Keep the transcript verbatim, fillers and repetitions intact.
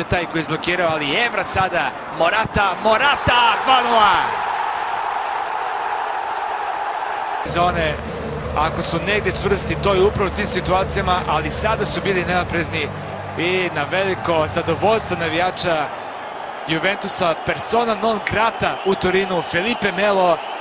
taj koji je izblokirao, ali Evra sada, Morata, Morata, dva nula! Zone, ako su negdje čvrsti, to je upravo u tim situacijama, ali sada su bili neoprezni i na veliko zadovoljstvo navijača Juventusa, persona non grata u Torinu, Felipe Melo,